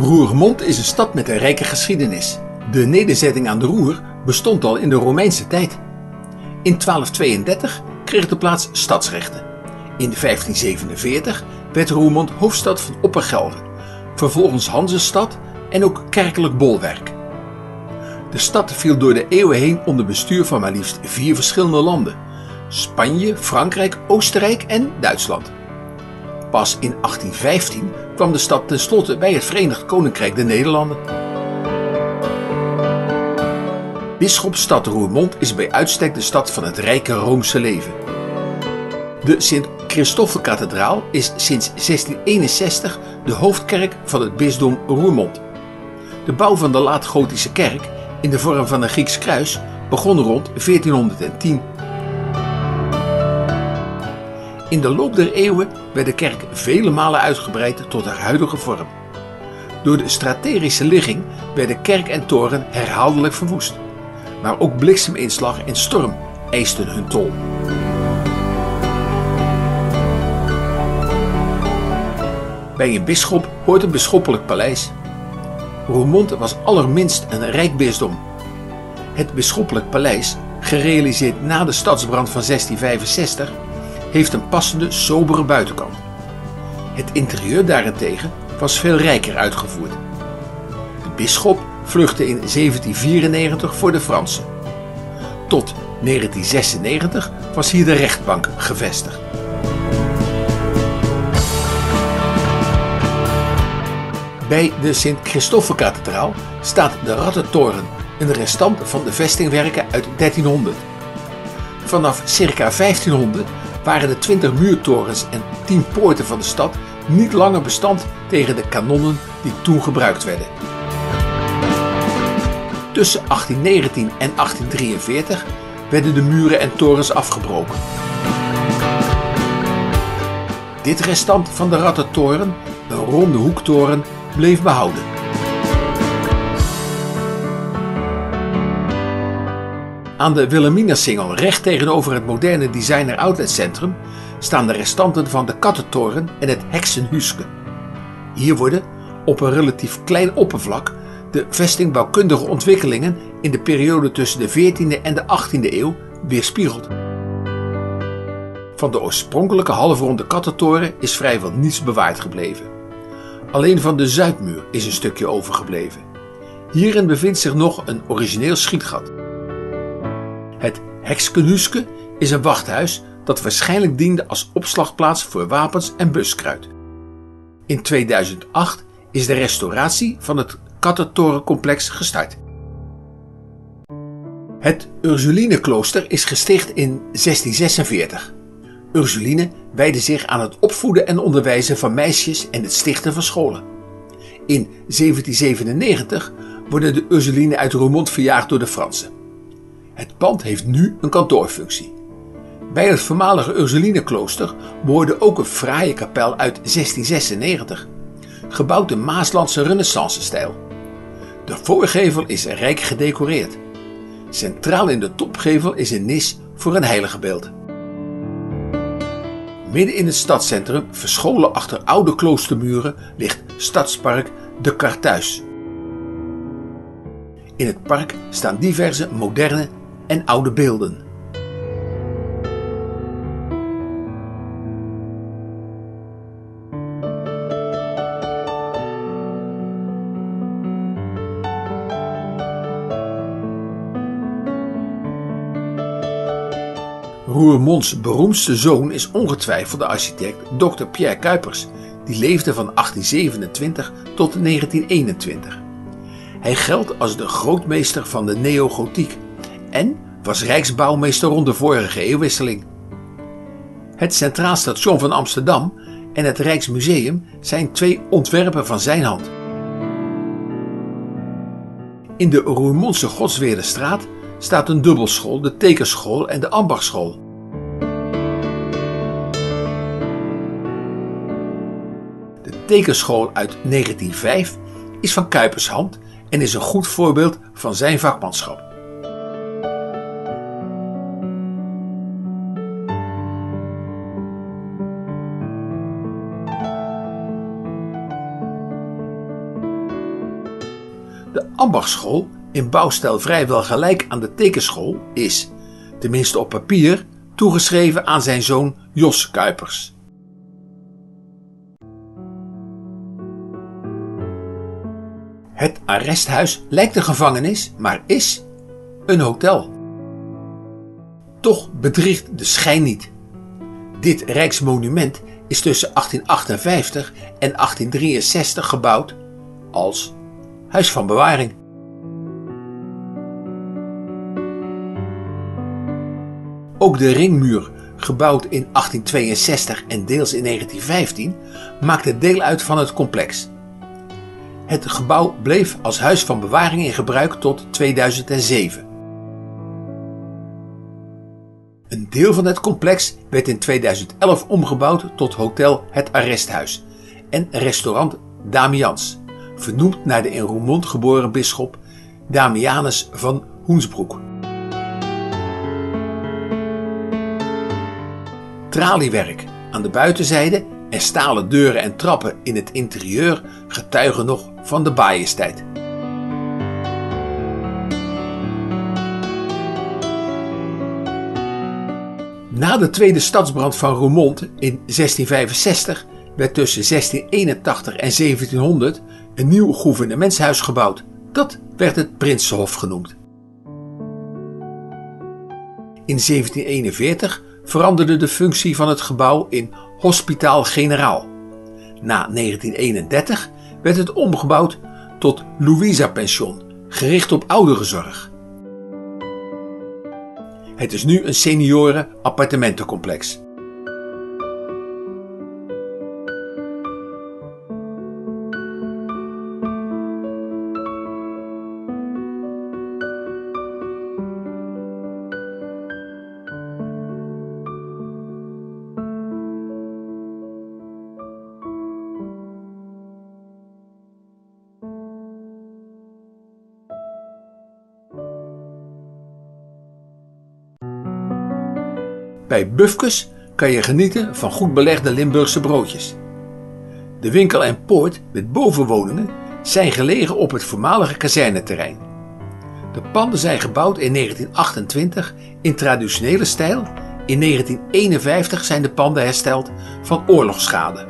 Roermond is een stad met een rijke geschiedenis. De nederzetting aan de Roer bestond al in de Romeinse tijd. In 1232 kreeg de plaats stadsrechten. In 1547 werd Roermond hoofdstad van Oppergelre, vervolgens Hanzestad en ook kerkelijk bolwerk. De stad viel door de eeuwen heen onder bestuur van maar liefst 4 verschillende landen: Spanje, Frankrijk, Oostenrijk en Duitsland. Pas in 1815 kwam de stad tenslotte bij het Verenigd Koninkrijk der Nederlanden. Bisschopsstad Roermond is bij uitstek de stad van het rijke Roomse leven. De Sint-Christoffelkathedraal is sinds 1661 de hoofdkerk van het bisdom Roermond. De bouw van de laat-gotische kerk in de vorm van een Grieks kruis begon rond 1410. In de loop der eeuwen werd de kerk vele malen uitgebreid tot haar huidige vorm. Door de strategische ligging werden kerk en toren herhaaldelijk verwoest. Maar ook blikseminslag en storm eisten hun tol. Bij een bisschop hoort een bisschoppelijk paleis. Roermond was allerminst een rijk bisdom. Het bisschoppelijk paleis, gerealiseerd na de stadsbrand van 1665, heeft een passende, sobere buitenkant. Het interieur daarentegen was veel rijker uitgevoerd. De bisschop vluchtte in 1794 voor de Fransen. Tot 1996 was hier de rechtbank gevestigd. Bij de Sint-Christoffelkathedraal staat de Rattentoren, een restant van de vestingwerken uit 1300. Vanaf circa 1500 waren de 20 muurtorens en 10 poorten van de stad niet langer bestand tegen de kanonnen die toen gebruikt werden. Tussen 1819 en 1843 werden de muren en torens afgebroken. Dit restant van de Rattentoren, een ronde hoektoren, bleef behouden. Aan de Wilhelminasingel, recht tegenover het moderne designer outletcentrum, staan de restanten van de Kattentoren en het Heksenhuske. Hier worden, op een relatief klein oppervlak, de vestingbouwkundige ontwikkelingen in de periode tussen de 14e en de 18e eeuw weerspiegeld. Van de oorspronkelijke halfronde Kattentoren is vrijwel niets bewaard gebleven. Alleen van de Zuidmuur is een stukje overgebleven. Hierin bevindt zich nog een origineel schietgat. Het Heksenhuske is een wachthuis dat waarschijnlijk diende als opslagplaats voor wapens en buskruid. In 2008 is de restauratie van het Kattentorencomplex gestart. Het Ursulineklooster is gesticht in 1646. Ursuline wijdde zich aan het opvoeden en onderwijzen van meisjes en het stichten van scholen. In 1797 worden de Ursulinen uit Roermond verjaagd door de Fransen. Het pand heeft nu een kantoorfunctie. Bij het voormalige Ursulineklooster behoorde ook een fraaie kapel uit 1696, gebouwd in Maaslandse renaissance-stijl. De voorgevel is rijk gedecoreerd. Centraal in de topgevel is een nis voor een heiligenbeeld. Midden in het stadscentrum, verscholen achter oude kloostermuren, ligt Stadspark De Kartuis. In het park staan diverse moderne en oude beelden. Roermonds beroemdste zoon is ongetwijfeld de architect Dr. Pierre Cuypers, die leefde van 1827 tot 1921. Hij geldt als de grootmeester van de neogotiek en was rijksbouwmeester rond de vorige eeuwwisseling. Het Centraal Station van Amsterdam en het Rijksmuseum zijn 2 ontwerpen van zijn hand. In de Roermondse Godsweerderstraat staat een dubbelschool, de Tekerschool en de Ambachtschool. De Tekerschool uit 1905 is van Cuypers hand en is een goed voorbeeld van zijn vakmanschap. ambachtschool, in bouwstijl vrijwel gelijk aan de tekenschool, is, tenminste op papier, toegeschreven aan zijn zoon Jos Cuypers. Het arresthuis lijkt een gevangenis, maar is een hotel. Toch bedriegt de schijn niet. Dit rijksmonument is tussen 1858 en 1863 gebouwd als huis van bewaring. Ook de ringmuur, gebouwd in 1862 en deels in 1915, maakte deel uit van het complex. Het gebouw bleef als huis van bewaring in gebruik tot 2007. Een deel van het complex werd in 2011 omgebouwd tot Hotel Het Arresthuis en restaurant Damians, vernoemd naar de in Roermond geboren bisschop Damianus van Hoensbroek. Traliewerk aan de buitenzijde en stalen deuren en trappen in het interieur getuigen nog van de Baaierstijd. Na de tweede stadsbrand van Roermond in 1665 werd tussen 1681 en 1700 een nieuw gouvernementshuis gebouwd. Dat werd het Prinsenhof genoemd. In 1741 veranderde de functie van het gebouw in Hospitaal Generaal. Na 1931 werd het omgebouwd tot Louisa Pension, gericht op ouderenzorg. Het is nu een senioren appartementencomplex. Bij Bufkes kan je genieten van goed belegde Limburgse broodjes. De winkel en poort met bovenwoningen zijn gelegen op het voormalige kazerneterrein. De panden zijn gebouwd in 1928 in traditionele stijl. In 1951 zijn de panden hersteld van oorlogsschade.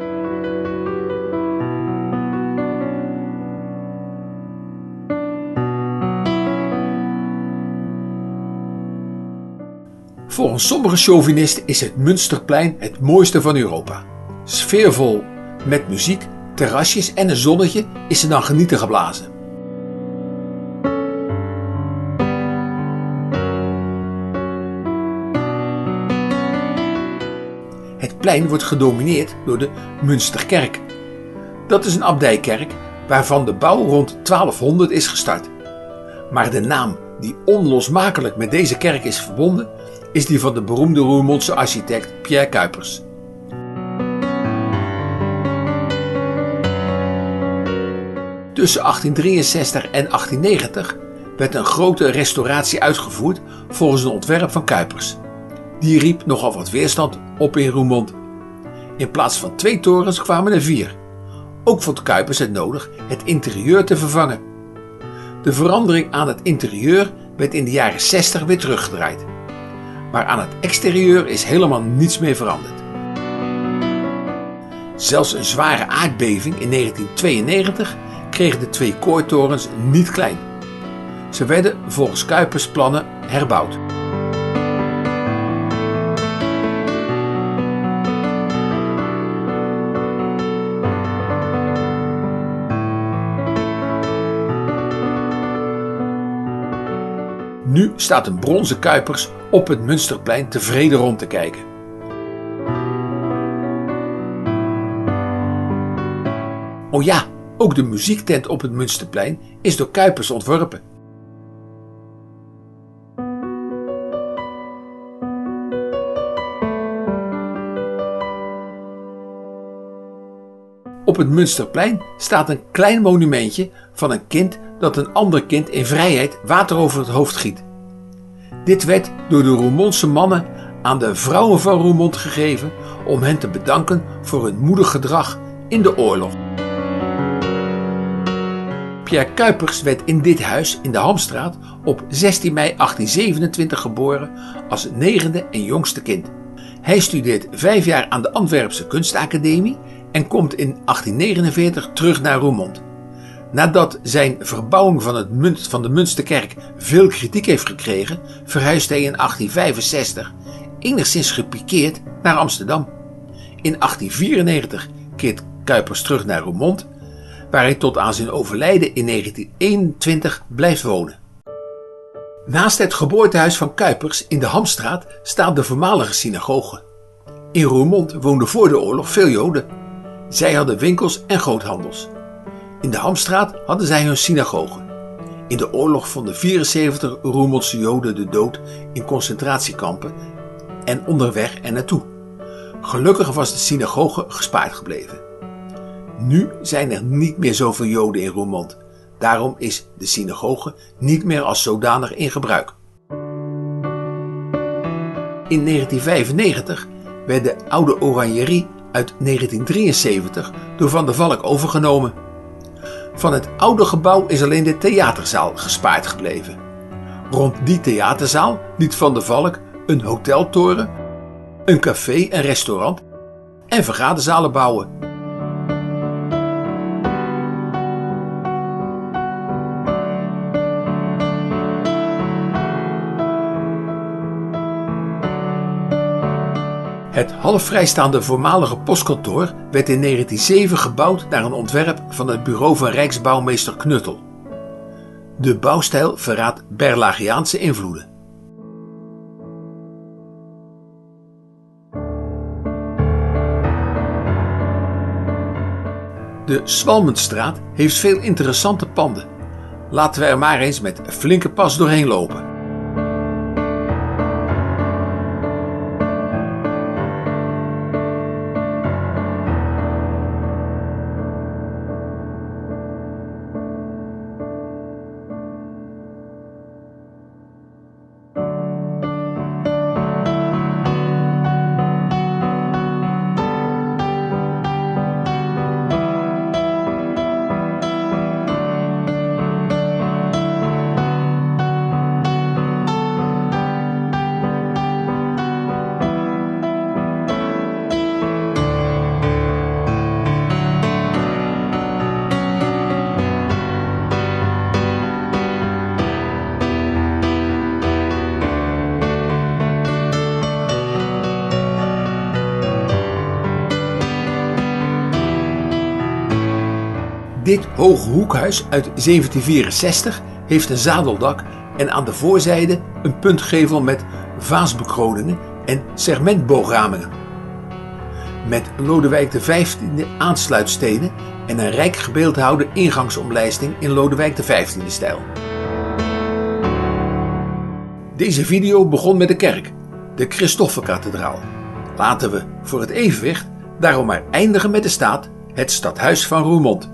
Volgens sommige chauvinisten is het Münsterplein het mooiste van Europa. Sfeervol met muziek, terrasjes en een zonnetje is er dan genieten geblazen. Het plein wordt gedomineerd door de Münsterkerk. Dat is een abdijkerk waarvan de bouw rond 1200 is gestart. Maar de naam die onlosmakelijk met deze kerk is verbonden, is die van de beroemde Roermondse architect Pierre Cuypers. Tussen 1863 en 1890 werd een grote restauratie uitgevoerd volgens een ontwerp van Cuypers. Die riep nogal wat weerstand op in Roermond. In plaats van 2 torens kwamen er 4. Ook vond Cuypers het nodig het interieur te vervangen. De verandering aan het interieur werd in de jaren 60 weer teruggedraaid. Maar aan het exterieur is helemaal niets meer veranderd. Zelfs een zware aardbeving in 1992 kregen de 2 koortorens niet klein. Ze werden volgens Cuypers' plannen herbouwd. Nu staat een bronzen Cuypers op het Münsterplein tevreden rond te kijken. Oh ja, ook de muziektent op het Münsterplein is door Cuypers ontworpen. Op het Münsterplein staat een klein monumentje van een kind dat een ander kind in vrijheid water over het hoofd giet. Dit werd door de Roermondse mannen aan de vrouwen van Roermond gegeven om hen te bedanken voor hun moedig gedrag in de oorlog. Pierre Cuypers werd in dit huis in de Hamstraat op 16 mei 1827 geboren als 9e en jongste kind. Hij studeert 5 jaar aan de Antwerpse Kunstacademie en komt in 1849 terug naar Roermond. Nadat zijn verbouwing van de Münsterkerk veel kritiek heeft gekregen, verhuist hij in 1865, enigszins gepikeerd, naar Amsterdam. In 1894 keert Cuypers terug naar Roermond, waar hij tot aan zijn overlijden in 1921 blijft wonen. Naast het geboortehuis van Cuypers in de Hamstraat staat de voormalige synagoge. In Roermond woonden voor de oorlog veel Joden. Zij hadden winkels en groothandels. In de Hamstraat hadden zij hun synagoge. In de oorlog vonden 74 Roermondse Joden de dood in concentratiekampen en onderweg er naartoe. Gelukkig was de synagoge gespaard gebleven. Nu zijn er niet meer zoveel Joden in Roermond. Daarom is de synagoge niet meer als zodanig in gebruik. In 1995 werd de oude oranjerie uit 1973 door Van der Valk overgenomen. Van het oude gebouw is alleen de theaterzaal gespaard gebleven. Rond die theaterzaal liet Van der Valk een hoteltoren, een café en restaurant en vergaderzalen bouwen. Het half vrijstaande voormalige postkantoor werd in 1907 gebouwd naar een ontwerp van het bureau van Rijksbouwmeester Knuttel. De bouwstijl verraadt Berlagiaanse invloeden. De Swalmenstraat heeft veel interessante panden. Laten we er maar eens met flinke pas doorheen lopen. Dit hoge hoekhuis uit 1764 heeft een zadeldak en aan de voorzijde een puntgevel met vaasbekroningen en segmentboogramingen. Met Lodewijk XV aansluitstenen en een rijk gebeeldhouwde ingangsomlijsting in Lodewijk XV stijl. Deze video begon met de kerk, de Christoffelkathedraal. Laten we voor het evenwicht daarom maar eindigen met de staat, het stadhuis van Roermond.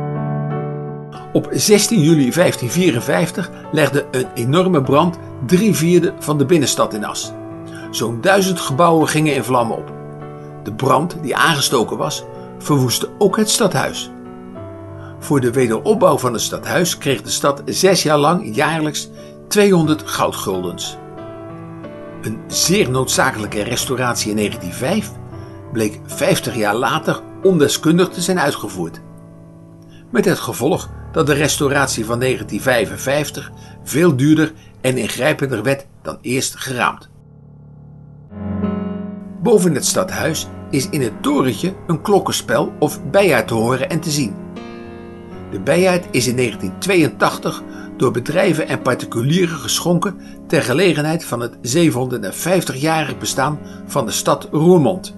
Op 16 juli 1554 legde een enorme brand 3/4 van de binnenstad in as. Zo'n 1000 gebouwen gingen in vlammen op. De brand die aangestoken was, verwoestte ook het stadhuis. Voor de wederopbouw van het stadhuis kreeg de stad 6 jaar lang jaarlijks 200 goudguldens. Een zeer noodzakelijke restauratie in 1905 bleek 50 jaar later ondeskundig te zijn uitgevoerd. Met het gevolg dat de restauratie van 1955 veel duurder en ingrijpender werd dan eerst geraamd. Boven het stadhuis is in het torentje een klokkenspel of bijaard te horen en te zien. De bijaard is in 1982 door bedrijven en particulieren geschonken ter gelegenheid van het 750-jarig bestaan van de stad Roermond.